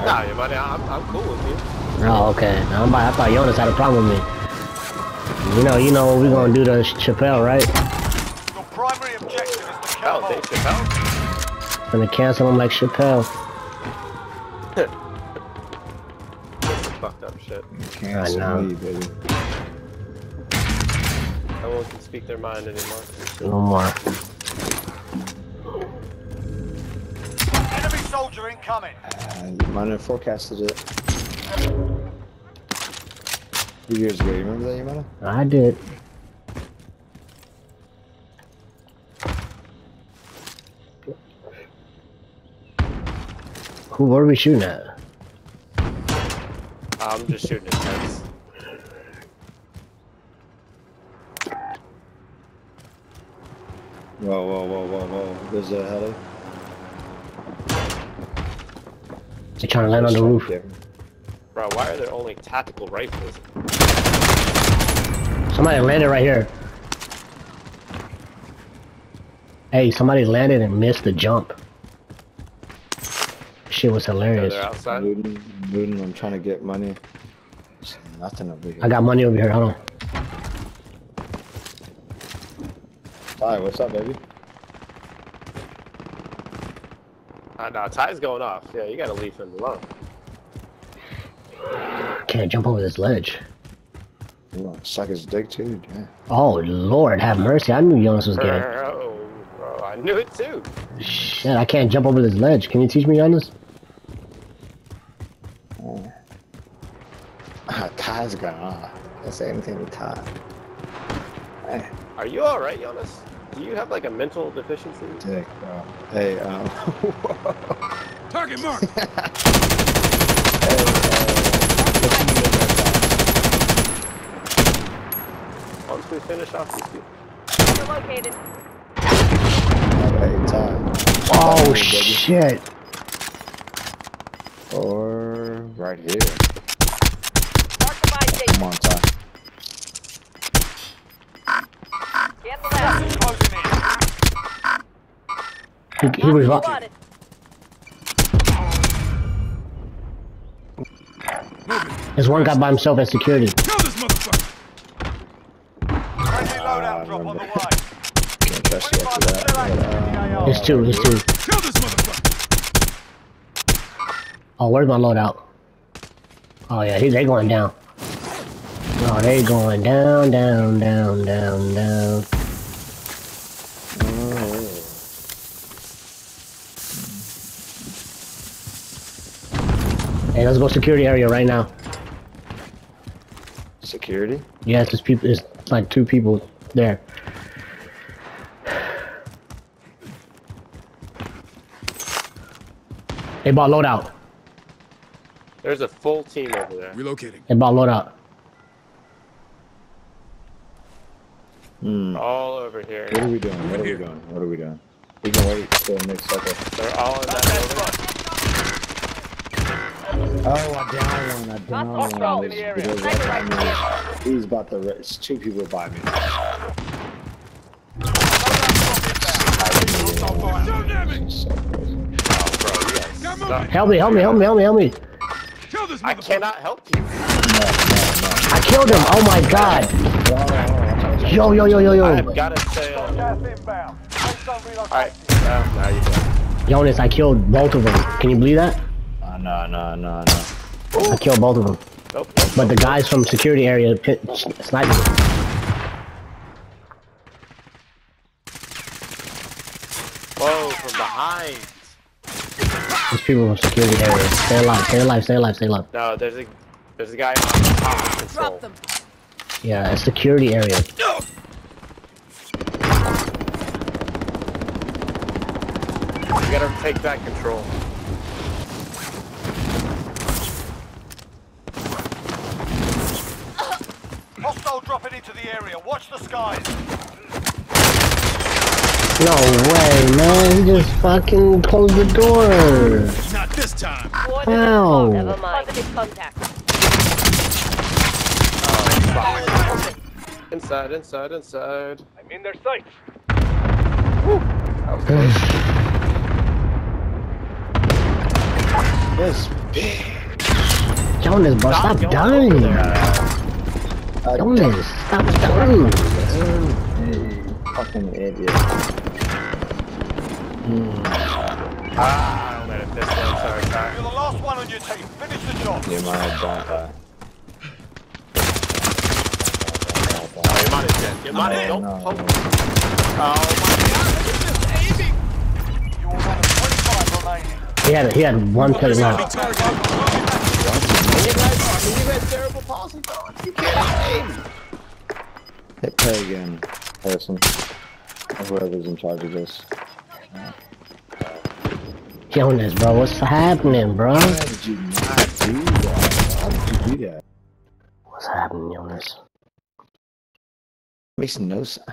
Nah, your money, I'm cool with you. Oh, okay. I thought Jonas had a problem with me. You know, we're gonna do the Chappelle, right? Your primary objective is to kill Oh, Dave Chappelle? Gonna cancel him like Chappelle. That's some fucked up shit. Cancel me, baby. No one can speak their mind anymore. No more. Enemy soldier incoming. Yamana forecasted it 2 years ago. You remember that, Yamana? I did. What are we shooting at? I'm just shooting at heads. Whoa. There's a heli. They're trying to land on the roof. Bro, why are there only tactical rifles? Somebody landed right here. Hey, somebody landed and missed the jump. Shit was hilarious. They're outside. Looting, I'm trying to get money. There's nothing over here. I got money over here, hold on. Hi, what's up, baby? Nah, Ty's going off. Yeah, you gotta leave him alone. Can't jump over this ledge. You want to suck his dick too? Yeah. Oh Lord, have mercy! I knew Jonas was gay. Bro, I knew it too. Shit, I can't jump over this ledge. Can you teach me, Jonas? Ty's gone off. Can't say anything to Ty. Hey. Are you alright, Jonas? Do you have like a mental deficiency? Dick, bro. Hey, Target mark. Once we finish off these people. Located. Hey, Ty. Oh shit! Or right here. Mark the buy station. Come on, Ty. Get the left. Closing in. He was up. Spotted. There's one guy by himself at security. Kill this motherfucker. Friendly loadout drop on the way. Can't trust you after that. There's two. Kill this motherfucker. Oh, where's my loadout? Oh yeah, they going down. Oh, they going down. Hey, let's go security area right now. Security? Yes, there's people. There's like 2 people there. They bought loadout. There's a full team over there. Relocating. They bought loadout. All over here. What are we doing? We can wait till the next cycle. They're all in that building. Oh, I down one. Hostile in the area. Sniper rifle. He's about to. It's 2 people by me. Shoot damage. So crazy. Oh, bro, you guys Got suck. movement. Help me! Kill this I motherfucker. cannot help you. I killed him! Oh my god! Yo! I've got to say, Gas inbound. Please don't relocate. alright, now you go. Jonas, I killed both of them. Can you believe that? No. I killed both of them. Nope. But the guys from security area sniped me. Whoa, from behind. These people from security area. Stay alive. No, there's a guy on the top of control. Drop them. Yeah, it's security area. You gotta take back control. Hostile dropping into the area. Watch the skies. No way, man. He just fucking closed the door. Not this time. Ow. Never mind. Positive contact. Inside. I'm in their sights. That was close. This Jonas, bro, stop going dying. over there. Jonas, stop dying. Fucking idiot. I don't let it this one, sorry. You're the last one on your team. Finish the job. You might have done that. Oh, your money's dead. Your money, don't no. poke. Oh my god, look at this aiming! You are one of 25 remaining. He had one kill left. And you got terrible policy thoughts. You can't aim. Hit play again, Harrison. Or whoever's in charge of this. Jonas, bro, what's happening, bro? Why did you not do that? How did you do that? What's happening, Jonas? Makes no sense.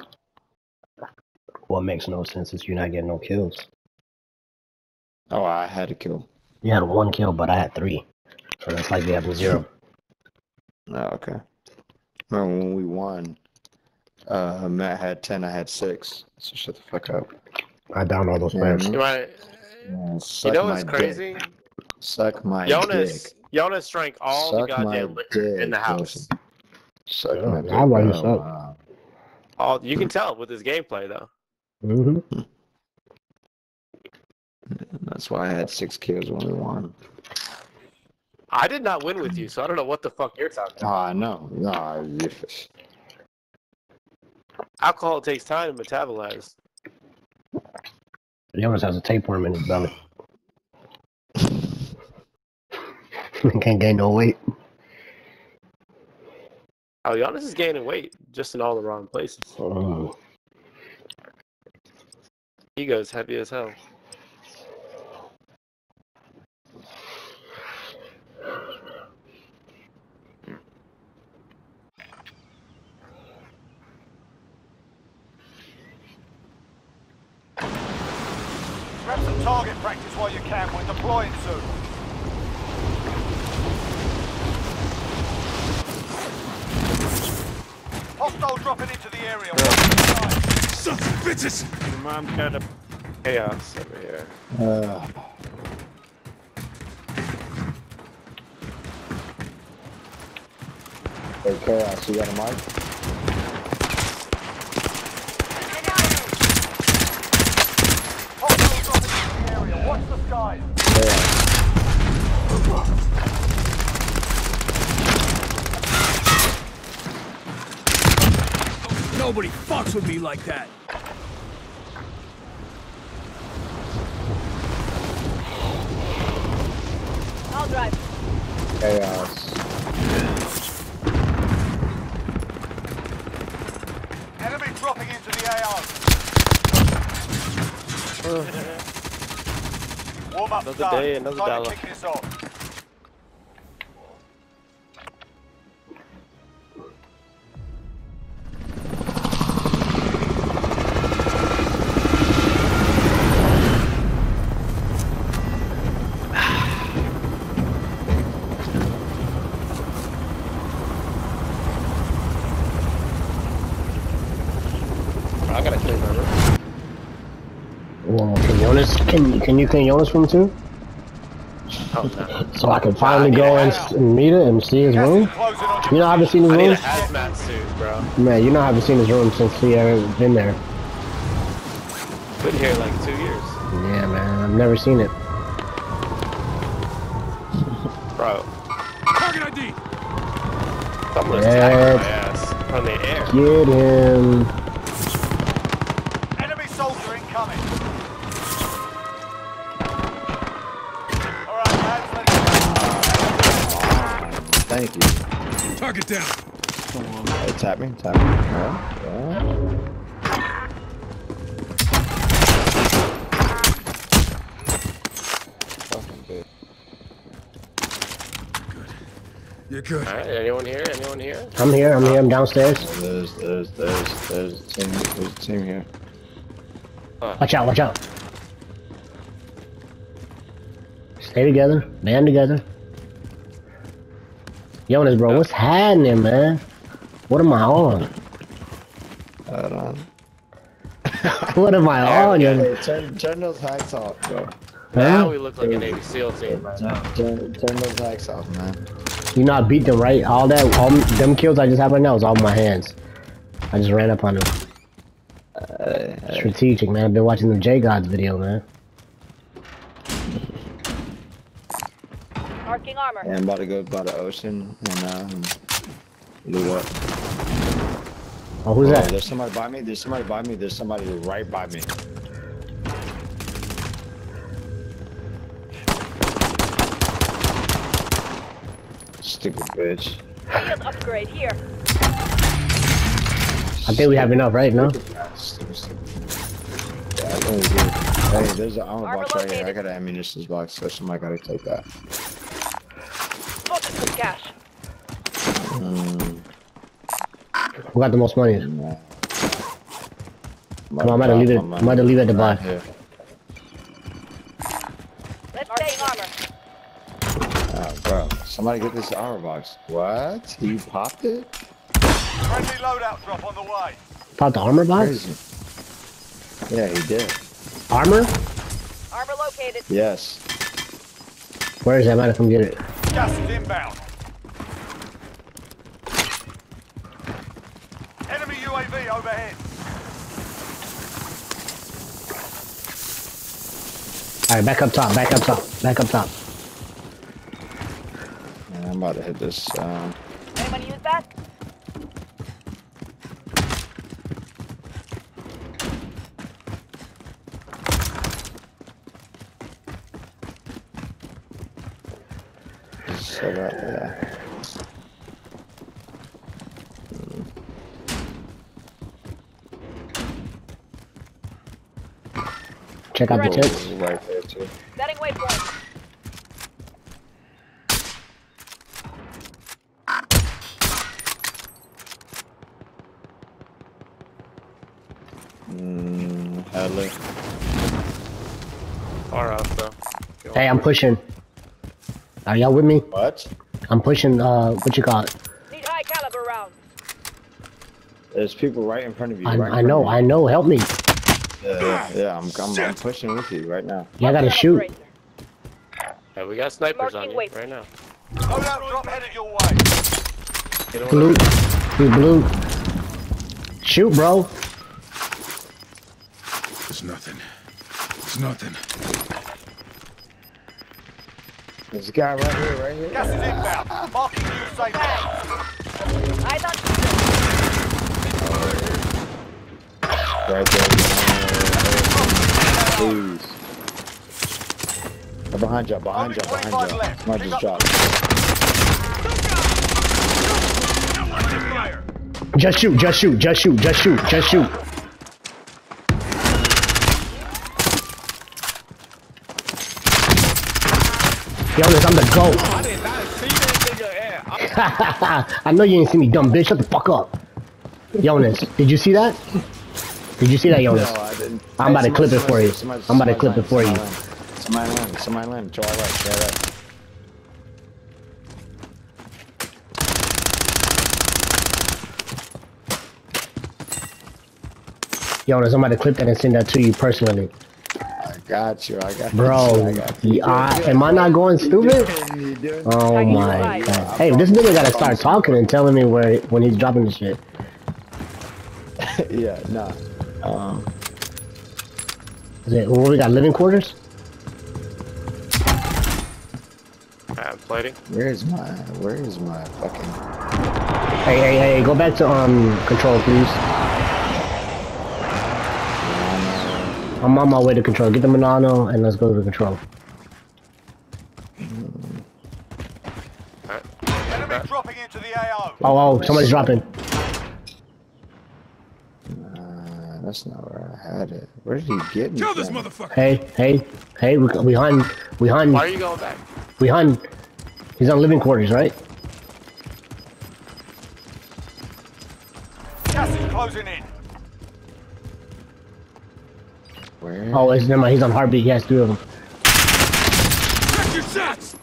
What makes no sense is you're not getting no kills. Oh, I had a kill. You had one kill, but I had 3. So that's like we having 0. Oh, okay. Remember when we won? Matt had 10, I had 6. So shut the fuck up. I downed all those players. You might, Yeah, you suck know my what's crazy? dick. Suck my Jonas, dick. Jonas drank all the Suck my goddamn liquor in the dick, house. Suck Yeah, my dick. I like bro. you suck. Wow. All you can tell with his gameplay though. That's why I had 6 kills when we won. I did not win with you, so I don't know what the fuck you're talking Oh, about. I know. No, Alcohol takes time to metabolize. Jonas has a tapeworm in his belly. Can't gain no weight. Oh, Giannis is gaining weight, just in all the wrong places. Ego's heavy as hell. Grab some target practice while you can. We're deploying soon. Hostile dropping into the area. Watch the skies. Sons of bitches! Your mom got a chaos over here. Hey, Chaos, you got a mic? Hostile dropping into the area. Watch the skies. Chaos. Nobody fucks with me like that! I'll drive. Chaos. Enemy dropping into the AR. Warm up Another done. day, another Time dollar. to kick this off. I gotta clean my room. Well, can Jonas, can you clean Jonas' room too? Oh no. So I can finally go and meet it and see his Gas room? is closing on You know I haven't seen his I need a room? hazmat suit, bro. Man, you know I haven't seen his room since he ever been there. Been here like 2 years. Yeah, man, I've never seen it. Bro, Target ID! someone's Yeah. attacking my ass from the air. Get him. Enemy soldier incoming. Alright, lads, let's Thank you. Target down! Hey, tap me, tap me. Yeah. Fucking good. You're good. Alright, anyone here? Anyone here? I'm here, I'm downstairs. There's a team here. Watch out, watch out. Stay together, band together. Jonas, bro, what's happening, man? What am I on? Hold on. What am I on, Jonas? Hey, turn those hacks off, bro. Now we look like a Navy SEAL team. Turn those lights off, man. You know I beat them, right? All them kills I just have right now is all my hands. I just ran up on them. Strategic, man. I've been watching the J Gods video, man. Marking armor. Yeah, I'm about to go by the ocean and loot up. Oh, who's that? There's somebody by me. There's somebody by me. There's somebody right by me. Stupid bitch. Shield upgrade here. I think we have enough, right? No? Stupid. Yeah, I think we do. Hey, there's an armor box right here. I got an ammunition box, so somebody gotta take that. Spotted some cash. Who got the most money? Come Come on, I might have leave it. I might have leave it at the bar. Yeah. Let's take armor. Oh, bro. Somebody get this armor box. What? He popped it? Friendly loadout drop on the way. Pop the armor box? Crazy. Yeah, he did. Armor? Armor located. Yes. Where is that? I might have come get it. Gas is inbound. Enemy UAV overhead. Alright, back up top, back up top, back up top. Yeah, I'm about to hit this. Anyone use that? Set up there. Check out the Ready. tents. Right there, too. Setting waypoint. Hadley. Far off though. Hey, I'm pushing. Are y'all with me? What? I'm pushing, what you call it? Need high caliber rounds. There's people right in front of you. I know, help me. Yeah, I'm pushing with you right now. Yeah, I gotta shoot. Yeah, we got snipers on Marking you weight. right now. Loadout drop headed your way. Get on Blue. He blue. Shoot, bro. It's nothing. It's nothing. There's a guy right here. Gas is inbound. Marking new safe zone. Eyes on Right there. Please. Behind you. Only 25 left. Might Pick just up drop. Just shoot. Jonas, I'm the GOAT. I did not see that nigga. I know you didn't see me, dumb bitch. Shut the fuck up. Jonas, did you see that? Did you see that, Jonas? No, I didn't. I'm about to clip it for you. I'm about to clip it for you. Somebody land. To our right. Jonas, I'm about to clip that and send that to you personally. I got you. Bro, am I not going stupid? Oh my god. Hey, this nigga gotta start talking and telling me when he's dropping the shit. Yeah, nah. Is it, what we got, living quarters? I'm plating. Where is my fucking... Hey, go back to control, please. I'm on my way to control. Get the Manano and let's go to control. Enemy dropping into the AO. Oh, somebody's dropping. That's not where I had it. Where did he get me? Kill this from? motherfucker. Hey, we hunt. Why are you going back? We hunt. He's on living quarters, right? Gas is closing in. Where? Oh, never mind. He's on heartbeat. He has 3 of them. Check your shots.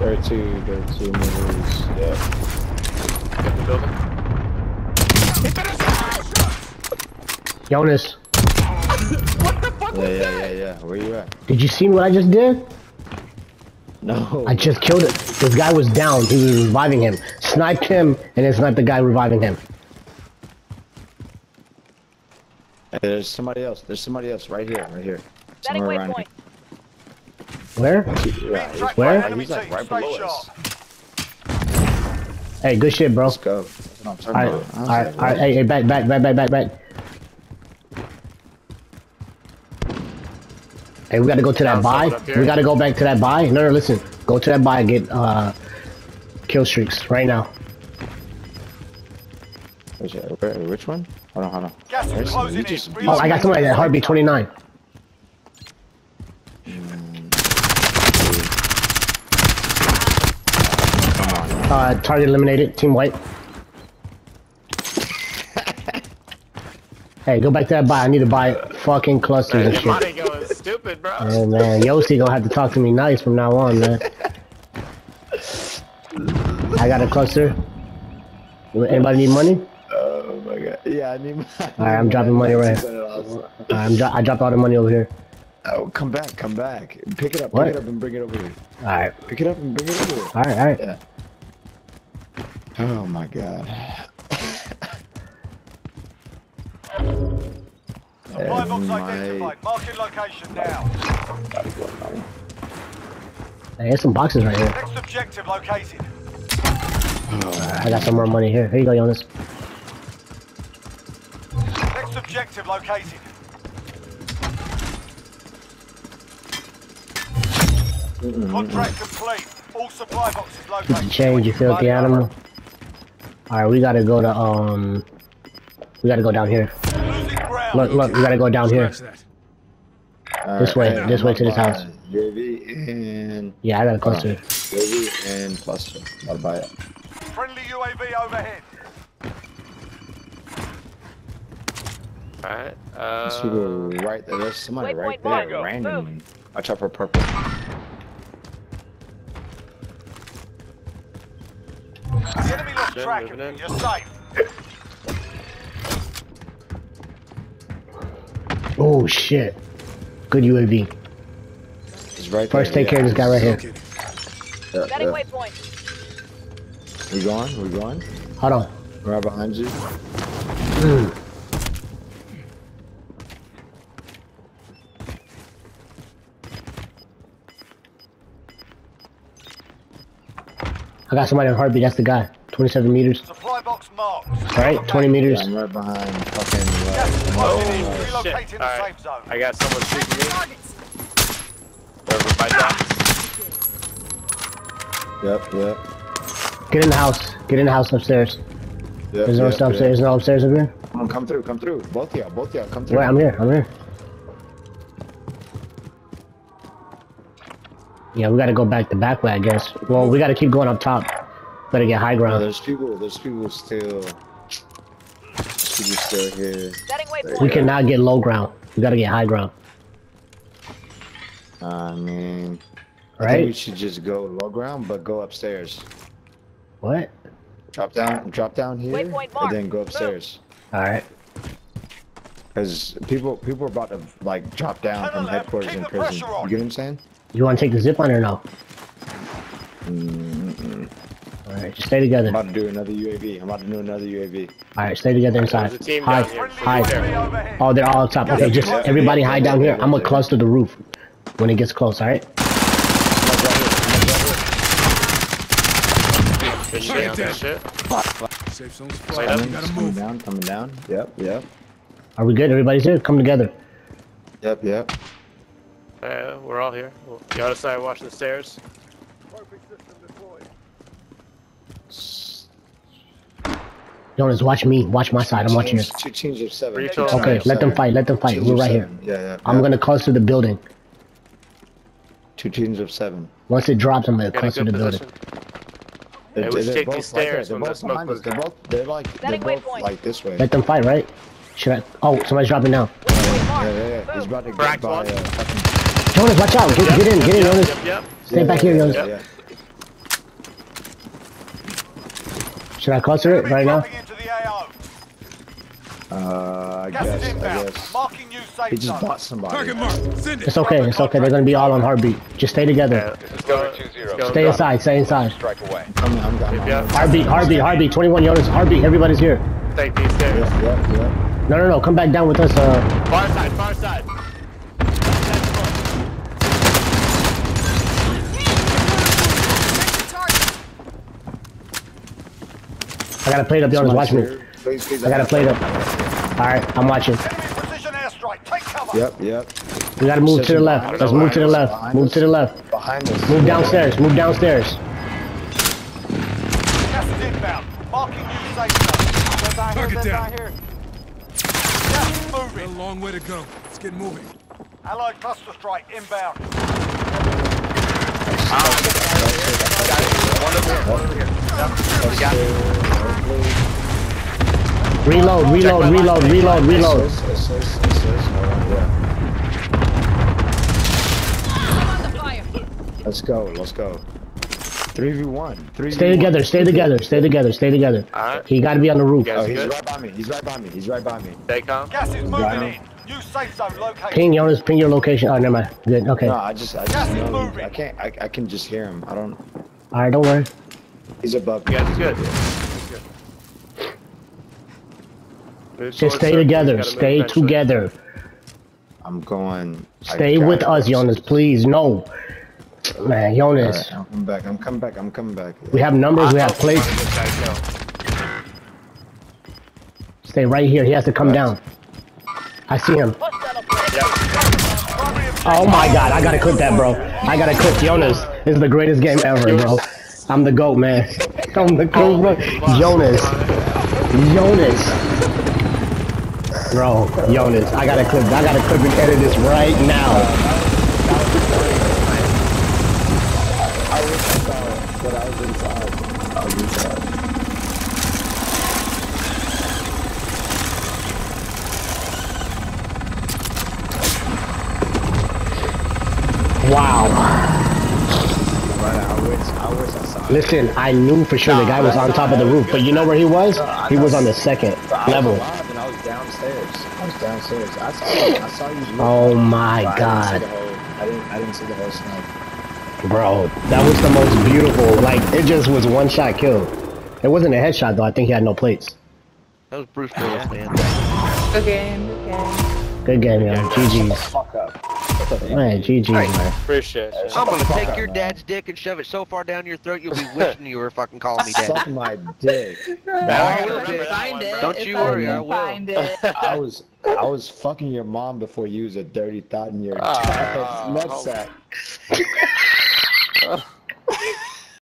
32 meters. Yeah. Get the building. Jonas, Yeah. Where you at? did you see what I just did? No. I just killed it. This guy was down. He was reviving him. Sniped him, and then sniped the guy reviving him. Hey, there's somebody else. There's somebody else right here. Setting Somewhere around waypoint. Where? here. Yeah, he's, Track Where? by enemy he's like team. right Stay below sharp. us. Hey, good shit, bro. Let's go. That's what I'm talking Alright, about. I was alright, like, alright. Hey, back. Hey, we gotta go to that Found buy. someone up here. We gotta go back to that buy. No, listen. Go to that buy and get kill streaks right now. Which one? Hold on. Gas is Where's- closing you in. just- Oh, I got somebody at Heartbeat 29. Target eliminated. Team white. Hey, go back to that buy. I need to buy fucking clusters and Your shit. money going stupid, bro. Oh man, Yossi gonna have to talk to me nice from now on, man. I got a cluster. Anybody need money? Oh my god. Yeah, I need. Alright, I'm dropping money right here. I dropped all the money over here. Oh, come back. Pick it up, What? and bring it over here. Alright, Pick it up and bring it over here. alright. Yeah. Oh my god. Supply box my- identified. Marking location now. Hey, there's some boxes right here. Next objective located. I got some more money here. Here you go, Jonas. Next objective located. Contract complete. All supply boxes Get the located. change, you filthy animal. Alright, we gotta go to, we gotta go down here. Losing ground. Look, we gotta go down here. Scratch that. This way to this house. UAV and Yeah, I got a cluster. UAV and cluster. I'll buy it. Friendly UAV overhead. Alright. There's people right there. There's somebody right Waypoint there mark. randomly. Watch out for purple. The enemy lost Jen, track of moving you. in. You're safe. Oh shit. Good UAV. He's right First, there. take care of this guy right here. Okay. Setting waypoint. We going? Hold on. Right behind you. I got somebody on Heartbeat. That's the guy. 27 meters. Supply box marked. Alright, 20 meters. Yeah, I'm right behind fucking. Gas is closing in. Oh, Relocating shit. the Alright. safe zone. I got someone shooting me. Over by docks. Yep. Get in the house. Get in the house upstairs. There's no upstairs. There's no upstairs up here. Come through. Both of y'all, come through. Wait, I'm here. Yeah, we gotta go back the back way, I guess. Well, we gotta keep going up top. Better get high No, ground. there's people still here. Setting waypoint. We cannot get low ground. We gotta get high ground. I mean, I think we Right? should just go low ground, but go upstairs. What? Drop down here, Waypoint and marked. then go upstairs. Alright. Because people are about to like drop down from Lieutenant, headquarters keep in the prison. pressure on. You get what I'm saying? You wanna take the zip line or no? Alright, just stay together. I'm about to do another UAV. Alright, stay together inside. There's a team Hide. down here. Friendly Hide. UAV overhead. Oh, they're all up top. Okay, just everybody hide down here. I'm gonna cluster the roof when it gets close, alright? Good shit on that shit. Safe zone's Wait fire. up. We gotta move. Coming down. Yep. Are we good? Everybody's here? Come together. Yep. We're all here. The other side watching the stairs. Jonas, watch me. Watch my side. I'm watching yours. Two teams of 7. Refill. Okay, let them fight. Let them fight. Teams We're of right here. 7. Yeah. I'm gonna cluster the building. 2 teams of 7. Once it drops, I'm gonna Get a cluster good the building. position. Hey, we should take these stairs when the smoke goes down. They're Setting both waypoint. like this way. Let them fight, right? Should I? Oh, somebody's dropping down. Waypoint marked. Yeah. He's about to Cracked get by one. fucking. Jonas, watch out. Get in, Jonas. Yep. Stay back here, Jonas. Yeah. Should I cluster it Enemy right now? dropping into the AO. I Gas is guess. inbound. Marking new He safe just zone. bought somebody. Target mark. Send it. It's okay. It's okay. They're gonna be all on heartbeat. Just stay Yeah, together. let's go. Let's go. Stay inside. Stay inside. Strike away. I'm Yeah. Heartbeat. 21 Jonas. Heartbeat. Everybody's here. Take these stairs. Yep. No. Come back down with us. Far side, far side. I got a plate up, Jonas. Watch me. Please, I got a plate up. All right, I'm watching. Enemy precision airstrike. Take cover. Yep. We gotta move to the left. Let's move to the left. Move to the left. Behind us. Move downstairs. Move downstairs. Gas is inbound. Marking new safe zone. Target down. Gas is Got a moving. long way to go. Let's get moving. Allied cluster strike inbound. Reload. I'm on the fire. Let's go. 3v1. Stay together. Alright. He gotta be on the roof. Yeah. Oh, he's Good. right by me. Stay calm. Gas is moving Right. in. New safe zone located. Ping, Jonas. Ping your location. Oh, never mind. Good. Okay. No, All I just Gas is know. moving. I can just hear him. I don't. right. Don't worry. He's above me. Yeah, it's good. Just stay together. Stay together. I'm going. Stay with us, Jonas. Please. No. Man, Jonas. Alright, I'm coming back. We have numbers. We have plates. Stay right here. He has to come down. I see him. Oh my god, I gotta clip that, bro. I gotta clip Jonas. This is the greatest game ever, bro. I'm the GOAT, man. I'm the GOAT, bro. Jonas. Bro, Jonas. I gotta clip and edit this right now. I wish I saw it, but I was inside. Wow. I wish I saw it. Listen, I knew for sure the guy was on top of the roof, but you know where he was? He was on the second level. And I was downstairs. I saw you. Oh my But god. I didn't see the whole snipe. Bro, that was the most beautiful. Like, it just was one shot kill. It wasn't a headshot though. I think he had no plates. That was Bruce Willis, man. Good game, yo. GG's. Fuck up. Man, GG's, man. Appreciate it. I'm gonna take your dad's dick and shove it so far down your throat you'll be wishing you were fucking calling me daddy. Suck my dick. I will, Remember Jay. that one, bro. Don't you worry, I will. I was fucking your mom before you was a dirty thought in your Oh, nutsack.